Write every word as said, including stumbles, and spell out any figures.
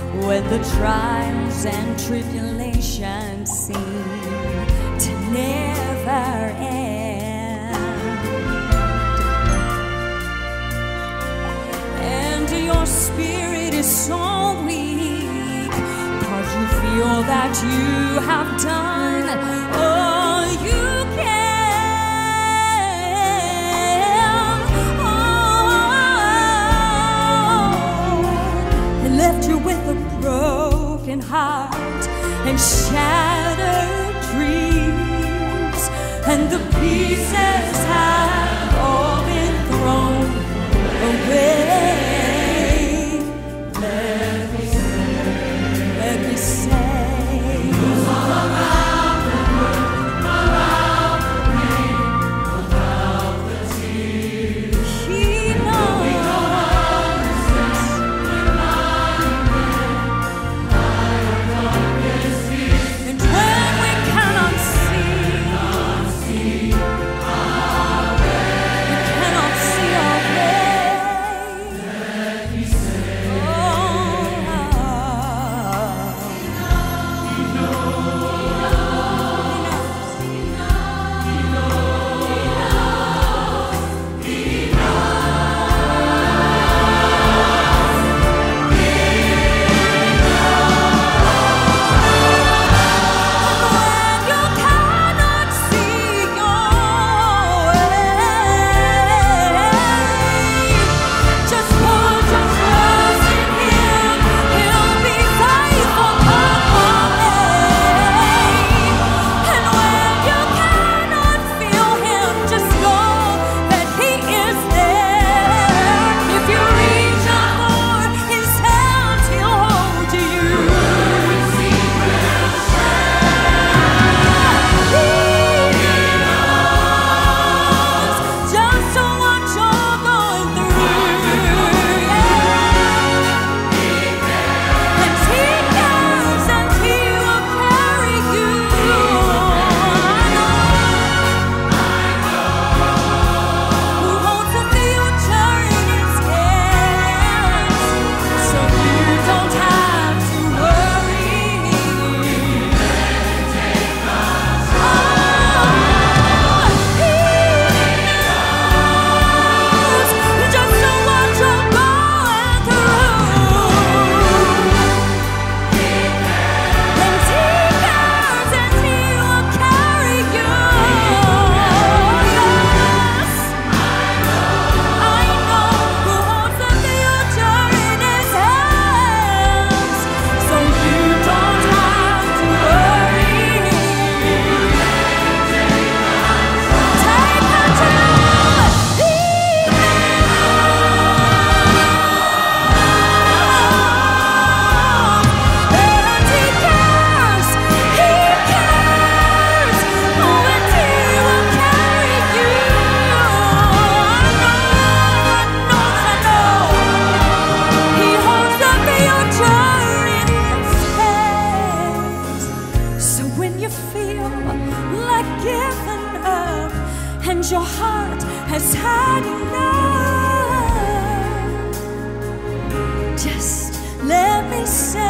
when the trials and tribulations seem to never end, and your spirit is so weak, 'cause you feel that you have done all you can. Oh, and left you with a broken heart and shattered dreams, and the pieces have all been thrown away. Let me say, let me say, it was all about the hurt, about the pain, about the tears. He knows. We don't understand when lying there by our darkest fears, and when we cannot see, cannot see our way, we cannot see our way. Let me say, oh, He knows, He knows, He knows, He when you cannot see your way, just put your trust in Him. He'll be faithful come what may. And when you cannot feel Him, just know that He is there. If you reach out for His hand, He'll hold you. He knows just what you're going through. And He cares, and He will carry you. Who holds the future in His hands, so you don't have to worry. Oh, He knows just what you're going through. And He cares, and He will carry you. Yes, I know who holds the future in His hands, so you don't have to worry. Take control. He knows, and He cares. He cares, oh, and He will carry you. I know, I know that I know He holds the future in His hands. So when you feel like giving up and your heart has had enough, just let me say,